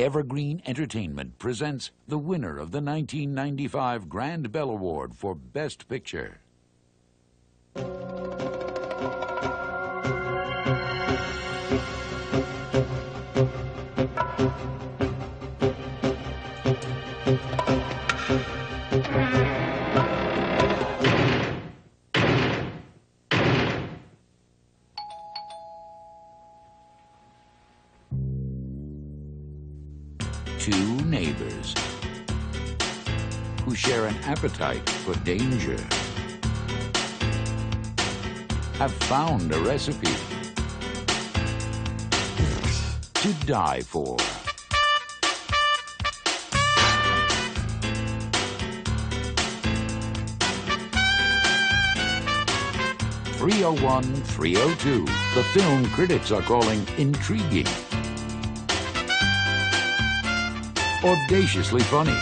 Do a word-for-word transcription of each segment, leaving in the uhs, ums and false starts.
Evergreen Entertainment presents the winner of the nineteen ninety-five Grand Bell Award for Best Picture. Two neighbors who share an appetite for danger have found a recipe to die for. three oh one, three oh two, the film critics are calling intriguing, audaciously funny,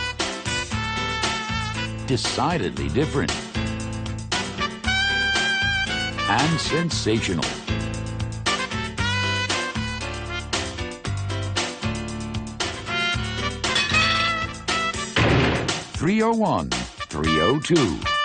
decidedly different, and sensational. three oh one, three oh two.